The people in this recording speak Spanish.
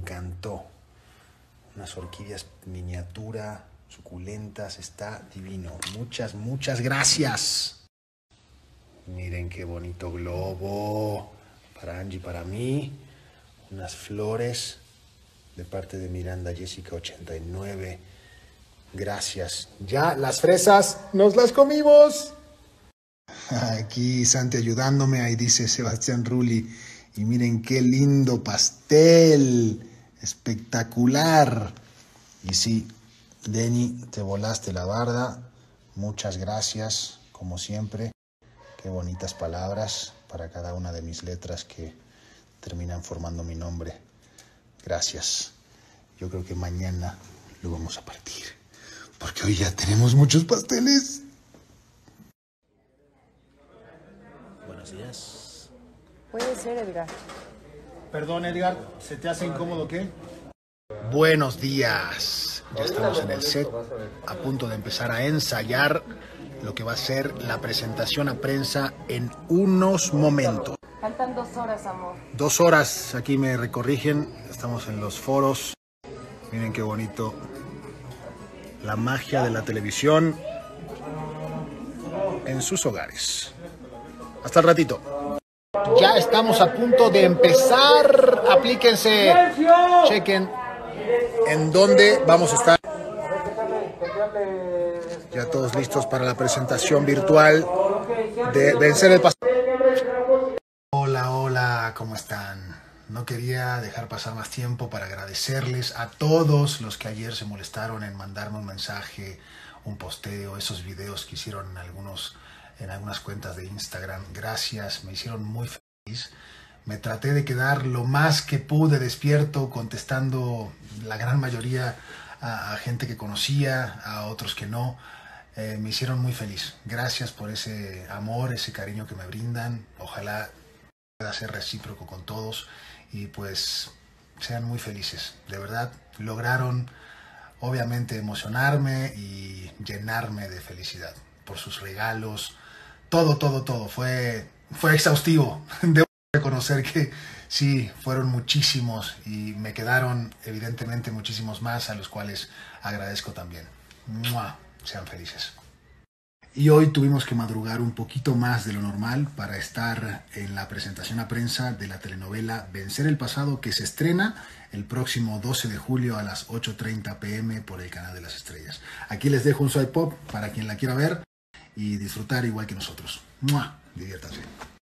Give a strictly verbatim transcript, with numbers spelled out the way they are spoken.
encantó. Unas orquídeas miniatura, suculentas, está divino. Muchas, muchas gracias. Miren qué bonito globo. Para Angie, para mí. Unas flores de parte de Miranda Jessica ochenta y nueve. Gracias. Ya las fresas nos las comimos. Aquí Santi ayudándome. Ahí dice Sebastián Rulli. Y miren qué lindo pastel. Espectacular. Y sí, Denny, te volaste la barda. Muchas gracias, como siempre. Qué bonitas palabras para cada una de mis letras que terminan formando mi nombre. Gracias. Yo creo que mañana lo vamos a partir, porque hoy ya tenemos muchos pasteles. Buenos días. Puede ser, Edgar. Perdón, Edgar, ¿se te hace incómodo qué? Buenos días. Ya estamos en el set, a punto de empezar a ensayar lo que va a ser la presentación a prensa en unos momentos. Faltan dos horas, amor. Dos horas, aquí me recorrigen, estamos en los foros. Miren qué bonito. La magia de la televisión en sus hogares. Hasta el ratito. Ya estamos a punto de empezar. Aplíquense. Chequen en dónde vamos a estar. Ya todos listos para la presentación virtual de Vencer el Pasado. Hola, hola, ¿cómo están? No quería dejar pasar más tiempo para agradecerles a todos los que ayer se molestaron en mandarme un mensaje, un posteo, esos videos que hicieron en, algunos, en algunas cuentas de Instagram. Gracias, me hicieron muy feliz. Me traté de quedar lo más que pude despierto, contestando la gran mayoría a, a gente que conocía, a otros que no. Eh, me hicieron muy feliz. Gracias por ese amor, ese cariño que me brindan. Ojalá pueda ser recíproco con todos y pues sean muy felices. De verdad, lograron obviamente emocionarme y llenarme de felicidad por sus regalos. Todo, todo, todo. Fue, fue exhaustivo. Debo reconocer que sí, fueron muchísimos y me quedaron evidentemente muchísimos más a los cuales agradezco también. ¡Mua! Sean felices. Y hoy tuvimos que madrugar un poquito más de lo normal para estar en la presentación a prensa de la telenovela Vencer el Pasado, que se estrena el próximo doce de julio a las ocho treinta pe eme por el Canal de las Estrellas. Aquí les dejo un swipe pop para quien la quiera ver y disfrutar igual que nosotros. ¡Mua! Diviértanse.